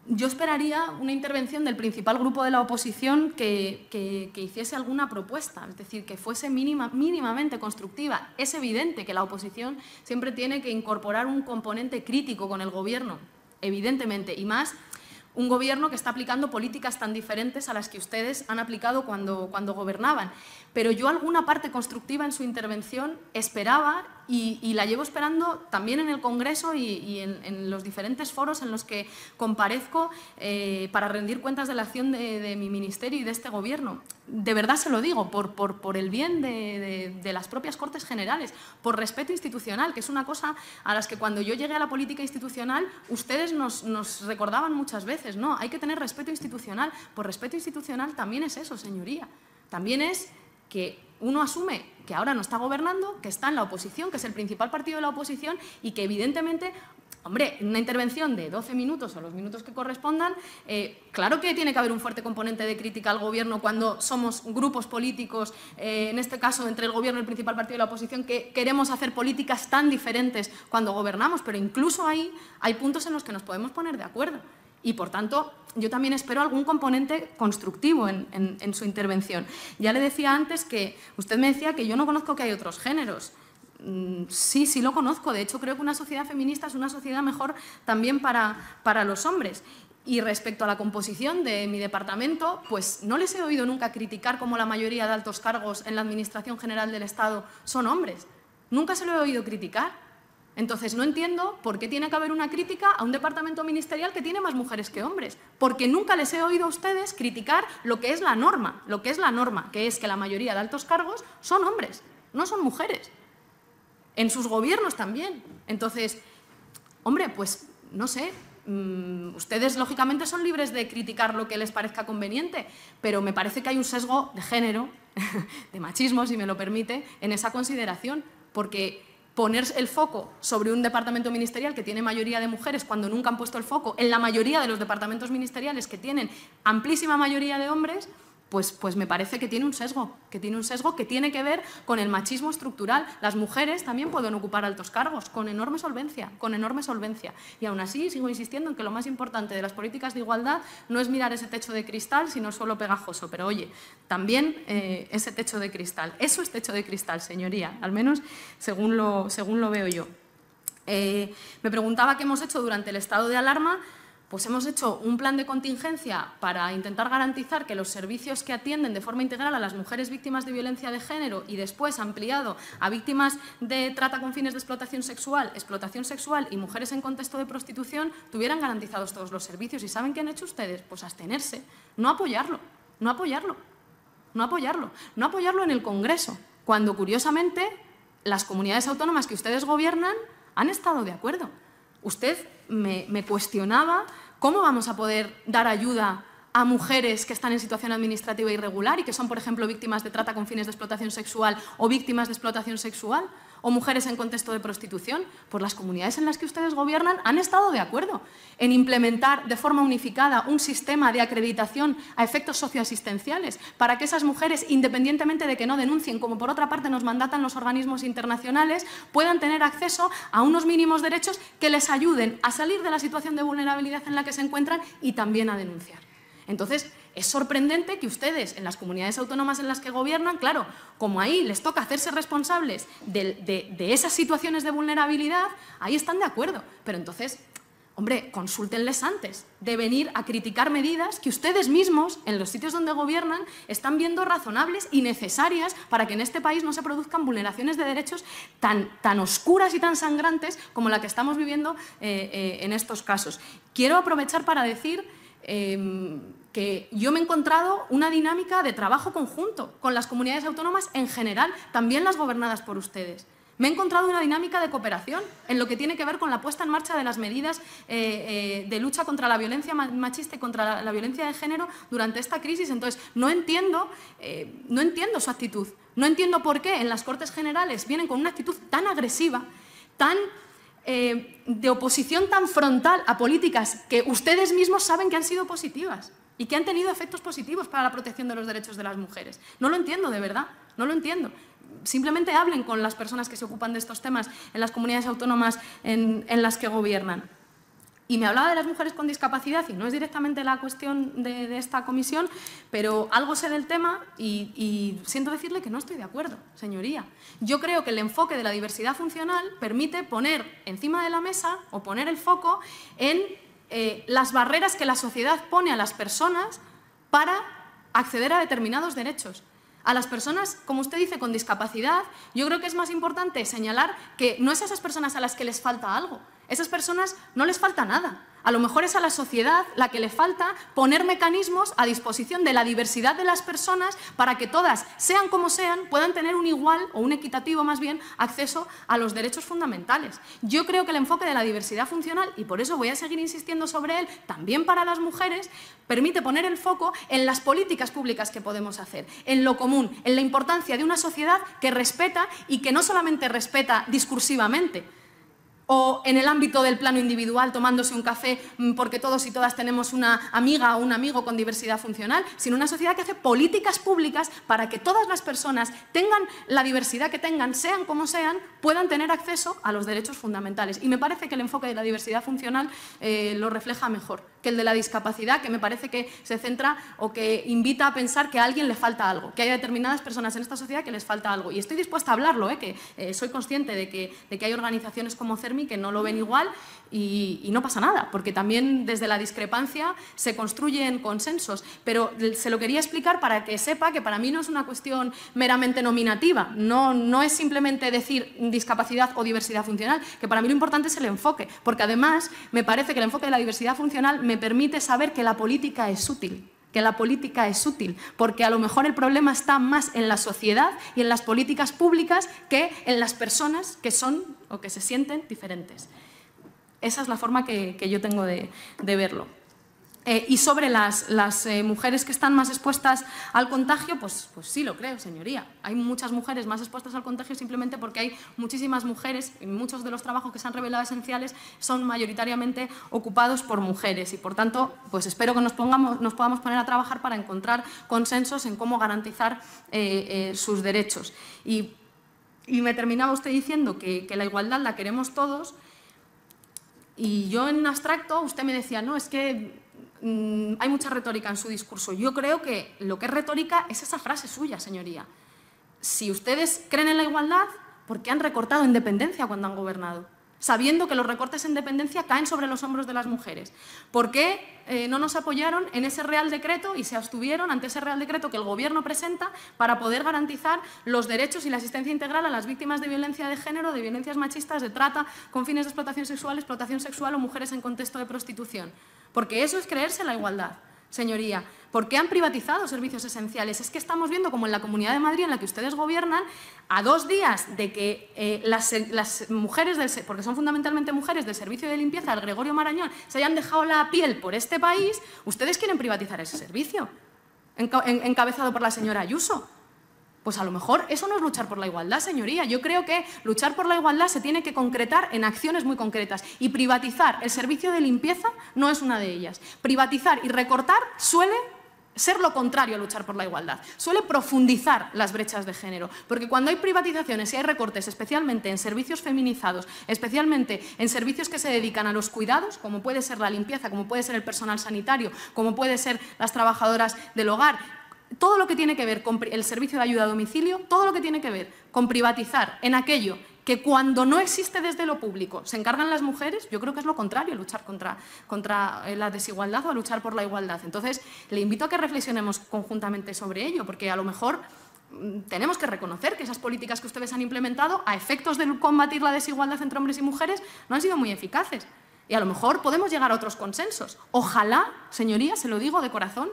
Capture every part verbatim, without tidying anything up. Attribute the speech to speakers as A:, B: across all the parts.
A: yo esperaría una intervención del principal grupo de la oposición que, que, que hiciese alguna propuesta, es decir, que fuese mínima, mínimamente constructiva. Es evidente que la oposición siempre tiene que incorporar un componente crítico con el Gobierno, evidentemente, y más un Gobierno que está aplicando políticas tan diferentes a las que ustedes han aplicado cuando, cuando gobernaban. Pero yo alguna parte constructiva en su intervención esperaba y, y la llevo esperando también en el Congreso y, y en, en los diferentes foros en los que comparezco eh, para rendir cuentas de la acción de, de mi ministerio y de este Gobierno. De verdad se lo digo, por, por, por el bien de, de, de las propias Cortes Generales, por respeto institucional, que es una cosa a las que cuando yo llegué a la política institucional ustedes nos, nos recordaban muchas veces. No, hay que tener respeto institucional. Por respeto institucional también es eso, señoría. También es que uno asume que ahora no está gobernando, que está en la oposición, que es el principal partido de la oposición y que evidentemente, hombre, en una intervención de doce minutos o los minutos que correspondan, eh, claro que tiene que haber un fuerte componente de crítica al Gobierno cuando somos grupos políticos, eh, en este caso entre el Gobierno y el principal partido de la oposición, que queremos hacer políticas tan diferentes cuando gobernamos, pero incluso ahí hay puntos en los que nos podemos poner de acuerdo. Y, por tanto, yo también espero algún componente constructivo en, en, en su intervención. Ya le decía antes que usted me decía que yo no conozco que hay otros géneros. Mm, sí, sí lo conozco. De hecho, creo que una sociedad feminista es una sociedad mejor también para, para los hombres. Y respecto a la composición de mi departamento, pues no les he oído nunca criticar cómo la mayoría de altos cargos en la Administración General del Estado son hombres. Nunca se lo he oído criticar. Entonces, no entiendo por qué tiene que haber una crítica a un departamento ministerial que tiene más mujeres que hombres, porque nunca les he oído a ustedes criticar lo que es la norma, lo que es la norma, que es que la mayoría de altos cargos son hombres, no son mujeres. En sus gobiernos también. Entonces, hombre, pues, no sé, mmm, ustedes lógicamente son libres de criticar lo que les parezca conveniente, pero me parece que hay un sesgo de género, de machismo, si me lo permite, en esa consideración, porque poner el foco sobre un departamento ministerial que tiene mayoría de mujeres cuando nunca han puesto el foco en la mayoría de los departamentos ministeriales que tienen amplísima mayoría de hombres, pues, pues me parece que tiene un sesgo, que tiene un sesgo que tiene que ver con el machismo estructural. Las mujeres también pueden ocupar altos cargos con enorme solvencia, con enorme solvencia. Y aún así sigo insistiendo en que lo más importante de las políticas de igualdad no es mirar ese techo de cristal, sino suelo pegajoso. Pero oye, también eh, ese techo de cristal. Eso es techo de cristal, señoría, al menos según lo, según lo veo yo. Eh, me preguntaba qué hemos hecho durante el estado de alarma. Pues hemos hecho un plan de contingencia para intentar garantizar que los servicios que atienden de forma integral a las mujeres víctimas de violencia de género y después ampliado a víctimas de trata con fines de explotación sexual, explotación sexual y mujeres en contexto de prostitución tuvieran garantizados todos los servicios. ¿Y saben qué han hecho ustedes? Pues abstenerse, no apoyarlo, no apoyarlo, no apoyarlo, no apoyarlo en el Congreso, cuando curiosamente las comunidades autónomas que ustedes gobiernan han estado de acuerdo. Usted me, me cuestionaba cómo vamos a poder dar ayuda a mujeres que están en situación administrativa irregular y que son, por ejemplo, víctimas de trata con fines de explotación sexual o víctimas de explotación sexual o mujeres en contexto de prostitución. Pues las comunidades en las que ustedes gobiernan han estado de acuerdo en implementar de forma unificada un sistema de acreditación a efectos socioasistenciales para que esas mujeres, independientemente de que no denuncien, como por otra parte nos mandatan los organismos internacionales, puedan tener acceso a unos mínimos derechos que les ayuden a salir de la situación de vulnerabilidad en la que se encuentran y también a denunciar. Entonces, es sorprendente que ustedes, en las comunidades autónomas en las que gobiernan, claro, como ahí les toca hacerse responsables de, de, de esas situaciones de vulnerabilidad, ahí están de acuerdo. Pero entonces, hombre, consúltenles antes de venir a criticar medidas que ustedes mismos, en los sitios donde gobiernan, están viendo razonables y necesarias para que en este país no se produzcan vulneraciones de derechos tan, tan oscuras y tan sangrantes como la que estamos viviendo eh, eh, en estos casos. Quiero aprovechar para decir Eh, que yo me he encontrado una dinámica de trabajo conjunto con las comunidades autónomas en general, también las gobernadas por ustedes. Me he encontrado una dinámica de cooperación en lo que tiene que ver con la puesta en marcha de las medidas eh, eh, de lucha contra la violencia machista y contra la, la violencia de género durante esta crisis. Entonces, no entiendo, eh, no entiendo su actitud. No entiendo por qué en las Cortes Generales vienen con una actitud tan agresiva, tan Eh, de oposición tan frontal a políticas que ustedes mismos saben que han sido positivas y que han tenido efectos positivos para la protección de los derechos de las mujeres. No lo entiendo, de verdad, no lo entiendo. Simplemente hablen con las personas que se ocupan de estos temas en las comunidades autónomas en, en las que gobiernan. Y me hablaba de las mujeres con discapacidad, y no es directamente la cuestión de, de esta comisión, pero algo sé del tema y, y siento decirle que no estoy de acuerdo, señoría. Yo creo que el enfoque de la diversidad funcional permite poner encima de la mesa o poner el foco en eh, las barreras que la sociedad pone a las personas para acceder a determinados derechos. A las personas, como usted dice, con discapacidad, yo creo que es más importante señalar que no es a esas personas a las que les falta algo. A esas personas no les falta nada. A lo mejor es a la sociedad la que le falta poner mecanismos a disposición de la diversidad de las personas para que todas, sean como sean, puedan tener un igual o un equitativo más bien acceso a los derechos fundamentales. Yo creo que el enfoque de la diversidad funcional, y por eso voy a seguir insistiendo sobre él, también para las mujeres, permite poner el foco en las políticas públicas que podemos hacer, en lo común, en la importancia de una sociedad que respeta y que no solamente respeta discursivamente, o en el ámbito del plano individual, tomándose un café porque todos y todas tenemos una amiga o un amigo con diversidad funcional, sino una sociedad que hace políticas públicas para que todas las personas tengan la diversidad que tengan, sean como sean, puedan tener acceso a los derechos fundamentales. Y me parece que el enfoque de la diversidad funcional eh, lo refleja mejor que el de la discapacidad, que me parece que se centra o que invita a pensar que a alguien le falta algo, que hay determinadas personas en esta sociedad que les falta algo. Y estoy dispuesta a hablarlo, ¿eh? que eh, soy consciente de que, de que hay organizaciones como CERMI que no lo ven igual y, y no pasa nada, porque también desde la discrepancia se construyen consensos. Pero se lo quería explicar para que sepa que para mí no es una cuestión meramente nominativa, no, no es simplemente decir discapacidad o diversidad funcional, que para mí lo importante es el enfoque, porque además me parece que el enfoque de la diversidad funcional me permite saber que la política es útil. que la política es útil, porque a lo mejor el problema está más en la sociedad y en las políticas públicas que en las personas que son o que se sienten diferentes. Esa es la forma que, que yo tengo de, de verlo. Eh, y sobre las, las eh, mujeres que están más expuestas al contagio, pues, pues sí lo creo, señoría. Hay muchas mujeres más expuestas al contagio simplemente porque hay muchísimas mujeres y muchos de los trabajos que se han revelado esenciales son mayoritariamente ocupados por mujeres y, por tanto, pues espero que nos, pongamos, nos podamos poner a trabajar para encontrar consensos en cómo garantizar eh, eh, sus derechos. Y, y me terminaba usted diciendo que, que la igualdad la queremos todos y yo en abstracto usted me decía, no, es que hay mucha retórica en su discurso. Yo creo que lo que es retórica es esa frase suya, señoría. Si ustedes creen en la igualdad, ¿por qué han recortado en dependencia cuando han gobernado? Sabiendo que los recortes en dependencia caen sobre los hombros de las mujeres. ¿Por qué eh, no nos apoyaron en ese Real Decreto y se abstuvieron ante ese Real Decreto que el Gobierno presenta para poder garantizar los derechos y la asistencia integral a las víctimas de violencia de género, de violencias machistas, de trata con fines de explotación sexual, explotación sexual o mujeres en contexto de prostitución? Porque eso es creerse la igualdad, señoría. ¿Por qué han privatizado servicios esenciales? Es que estamos viendo como en la Comunidad de Madrid, en la que ustedes gobiernan, a dos días de que eh, las, las mujeres, del, porque son fundamentalmente mujeres del servicio de limpieza del Gregorio Marañón, se hayan dejado la piel por este país, ustedes quieren privatizar ese servicio, enca en, encabezado por la señora Ayuso. Pues a lo mejor eso no es luchar por la igualdad, señoría. Yo creo que luchar por la igualdad se tiene que concretar en acciones muy concretas y privatizar el servicio de limpieza no es una de ellas. Privatizar y recortar suele ser lo contrario a luchar por la igualdad. Suele profundizar las brechas de género, porque cuando hay privatizaciones y hay recortes, especialmente en servicios feminizados, especialmente en servicios que se dedican a los cuidados, como puede ser la limpieza, como puede ser el personal sanitario, como puede ser las trabajadoras del hogar, todo lo que tiene que ver con el servicio de ayuda a domicilio, todo lo que tiene que ver con privatizar en aquello que cuando no existe desde lo público se encargan las mujeres, yo creo que es lo contrario a luchar contra, contra la desigualdad o a luchar por la igualdad. Entonces, le invito a que reflexionemos conjuntamente sobre ello, porque a lo mejor tenemos que reconocer que esas políticas que ustedes han implementado a efectos de combatir la desigualdad entre hombres y mujeres no han sido muy eficaces. Y a lo mejor podemos llegar a otros consensos. Ojalá, señoría, se lo digo de corazón,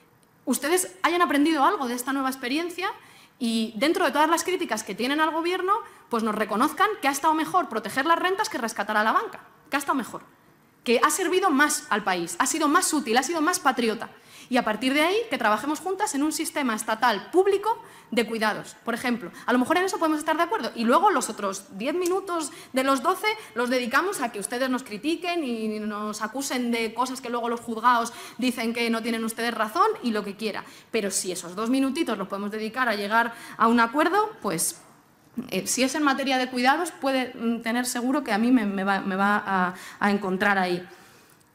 A: ustedes hayan aprendido algo de esta nueva experiencia y dentro de todas las críticas que tienen al Gobierno, pues nos reconozcan que ha estado mejor proteger las rentas que rescatar a la banca, que ha estado mejor, que ha servido más al país, ha sido más útil, ha sido más patriota. Y a partir de ahí, que trabajemos juntas en un sistema estatal público de cuidados, por ejemplo. A lo mejor en eso podemos estar de acuerdo. Y luego los otros diez minutos de los doce los dedicamos a que ustedes nos critiquen y nos acusen de cosas que luego los juzgados dicen que no tienen ustedes razón y lo que quiera. Pero si esos dos minutitos los podemos dedicar a llegar a un acuerdo, pues eh, si es en materia de cuidados, puede tener seguro que a mí me, me va, me va a, a encontrar ahí.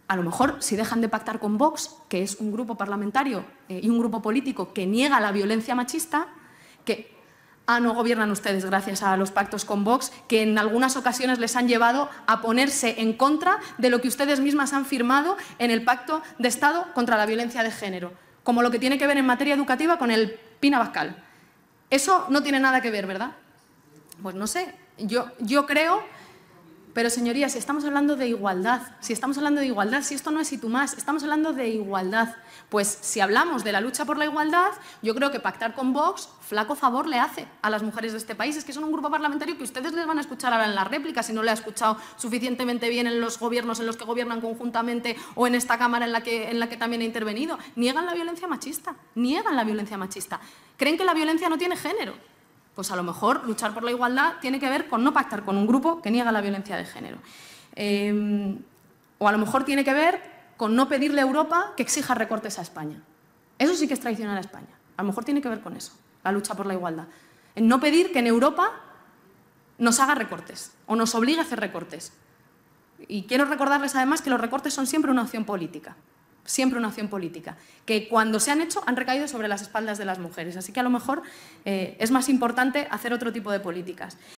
A: a lo mejor si dejan de pactar con Vox, que es un grupo parlamentario eh, y un grupo político que niega la violencia machista, que ah, no gobiernan ustedes gracias a los pactos con Vox, que en algunas ocasiones les han llevado a ponerse en contra de lo que ustedes mismas han firmado en el Pacto de Estado contra la violencia de género, como lo que tiene que ver en materia educativa con el Pina Bascal. Eso no tiene nada que ver, ¿verdad? Pues no sé, yo, yo creo... Pero, señorías, si estamos hablando de igualdad, si estamos hablando de igualdad, si esto no es y tú más, estamos hablando de igualdad. Pues si hablamos de la lucha por la igualdad, yo creo que pactar con Vox, flaco favor le hace a las mujeres de este país. Es que son un grupo parlamentario que ustedes les van a escuchar ahora en las réplicas si no le ha escuchado suficientemente bien en los gobiernos en los que gobiernan conjuntamente o en esta Cámara en la que, en la que también he intervenido. Niegan la violencia machista, niegan la violencia machista. Creen que la violencia no tiene género. Pues a lo mejor luchar por la igualdad tiene que ver con no pactar con un grupo que niega la violencia de género. Eh, o a lo mejor tiene que ver con no pedirle a Europa que exija recortes a España. Eso sí que es traicionar a España. A lo mejor tiene que ver con eso, la lucha por la igualdad. En no pedir que en Europa nos haga recortes o nos obligue a hacer recortes. Y quiero recordarles además que los recortes son siempre una opción política. Siempre una acción política, que cuando se han hecho han recaído sobre las espaldas de las mujeres. Así que a lo mejor eh, es más importante hacer otro tipo de políticas.